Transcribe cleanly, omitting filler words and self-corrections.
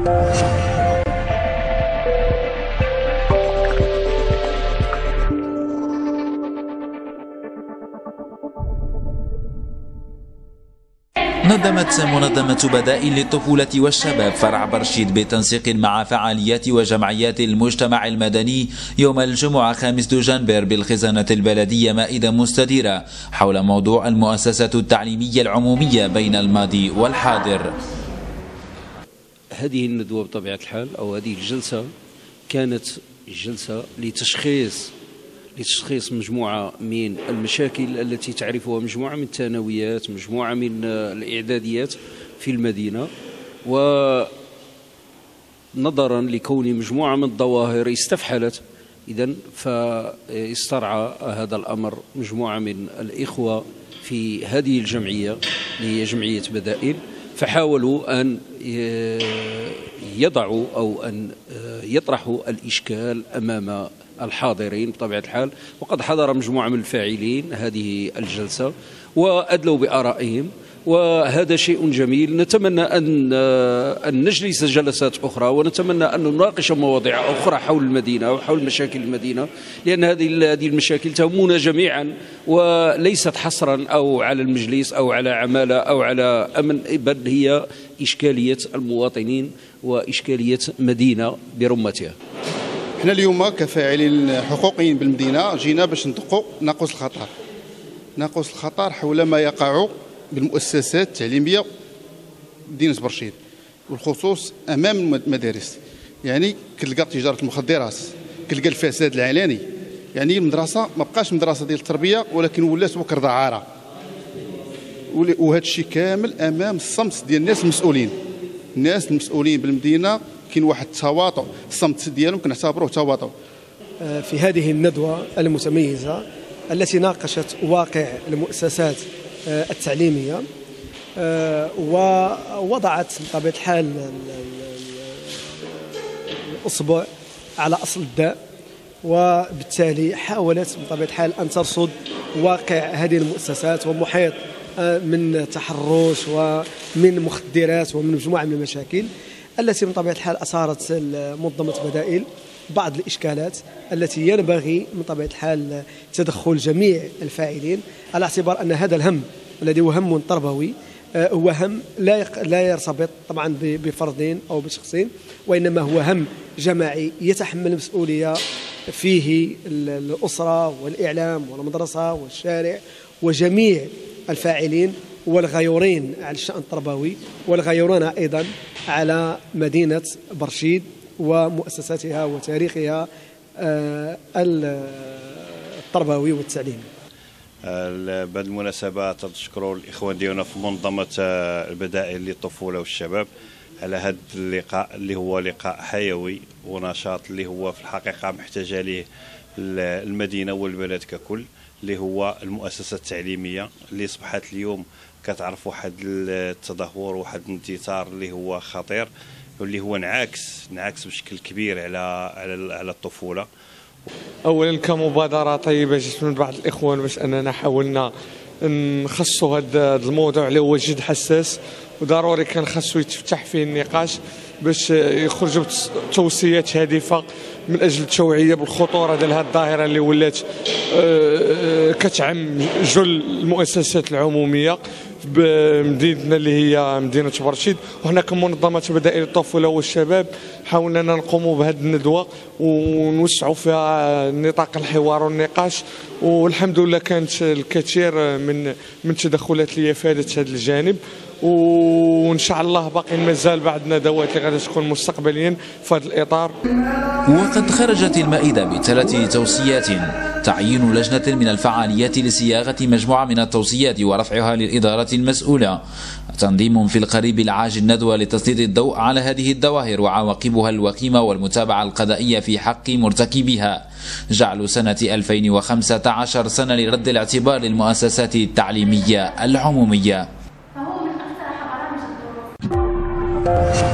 نظمت منظمة بدائل للطفولة والشباب فرع برشيد بالتنسيق مع فعاليات وجمعيات المجتمع المدني يوم الجمعة 5 دجنبر بالخزانة البلدية مائدة مستديرة حول موضوع المؤسسات التعليمية العمومية بين الماضي والحاضر. هذه الندوة بطبيعة الحال أو هذه الجلسة كانت جلسة لتشخيص مجموعة من المشاكل التي تعرفها مجموعة من الثانويات، مجموعة من الإعداديات في المدينة، ونظرا لكون مجموعة من الظواهر استفحلت إذن فاسترعى هذا الأمر مجموعة من الإخوة في هذه الجمعية اللي هي جمعية بدائل، فحاولوا أن يضعوا أو أن يطرحوا الإشكال أمام الحاضرين بطبيعة الحال. وقد حضر مجموعة من الفاعلين هذه الجلسة وأدلوا بآرائهم، وهذا شيء جميل. نتمنى أن نجلس جلسات أخرى، ونتمنى أن نناقش مواضيع أخرى حول المدينة وحول مشاكل المدينة، لأن هذه المشاكل تهمنا جميعا وليست حصرا أو على المجلس أو على عمالة أو على أمن، بل هي إشكالية المواطنين وإشكالية مدينة برمتها. احنا اليوم كفاعلين حقوقيين بالمدينة جينا باش ندقوا ناقوس الخطر حول ما يقع بالمؤسسات التعليمية مدينة برشيد، والخصوص أمام المدارس. يعني كتلقى تجارة المخدرات، كتلقى الفساد العلني. يعني المدرسة ما بقاش مدرسة ديال التربية ولكن ولات وكر دعارة، وهذا الشيء كامل أمام الصمت ديال الناس المسؤولين بالمدينة. كاين واحد التواطؤ، الصمت ديالهم كنعتبروه تواطؤ. في هذه الندوة المتميزة التي ناقشت واقع المؤسسات التعليمية ووضعت بطبيعة الحال الأصبع على أصل الداء، وبالتالي حاولت بطبيعة الحال أن ترصد واقع هذه المؤسسات ومحيط من تحرش ومن مخدرات ومن مجموعة من المشاكل التي من طبيعة الحال أثارت منظمة بدائل بعض الإشكالات التي ينبغي من طبيعة الحال تدخل جميع الفاعلين، على اعتبار أن هذا الهم الذي هو هم تربوي هو هم لا يرتبط طبعا بفردين أو بشخصين، وإنما هو هم جماعي يتحمل المسؤولية فيه الأسرة والإعلام والمدرسة والشارع وجميع الفاعلين والغيورين على الشأن التربوي والغيورون أيضا على مدينة برشيد ومؤسساتها وتاريخها التربوي والتعليمي. بالمناسبة تشكروا الإخوان ديالنا في منظمة البدائل للطفولة والشباب على هذا اللقاء اللي هو لقاء حيوي ونشاط اللي هو في الحقيقة محتاجة ليه المدينة والبلد ككل، اللي هو المؤسسة التعليمية اللي أصبحت اليوم كتعرف واحد التدهور واحد الانتثار اللي هو خطير، واللي هو نعاكس بشكل كبير على الطفولة. اولا كمبادره طيبه جت من بعض الاخوان باش اننا حاولنا نخصوا هذا الموضوع اللي هو جد حساس، وضروري كان خاصو يتفتح فيه النقاش باش يخرجوا توصيات هادفه من اجل التوعيه بالخطوره ديال هذه الظاهره اللي ولات كتعم جل المؤسسات العموميه بمدينتنا اللي هي مدينه برشيد. وحنا كمنظمه بدائل الطفوله والشباب حاولنا نقوموا بهذه الندوه ونوسعوا فيها نطاق الحوار والنقاش، والحمد لله كانت الكثير من التدخلات اللي فادت هذا الجانب، وان شاء الله باقي مازال بعد ندوات اللي غادي تكون مستقبليا في هذا الاطار. وقد خرجت المائدة بثلاث توصيات: تعيين لجنة من الفعاليات لصياغة مجموعة من التوصيات ورفعها للإدارة المسؤولة، تنظيم في القريب العاجل ندوة لتسليط الضوء على هذه الظواهر وعواقبها الوخيمة والمتابعة القضائية في حق مرتكبيها، جعل سنة 2015 سنة لرد الاعتبار للمؤسسات التعليمية العمومية.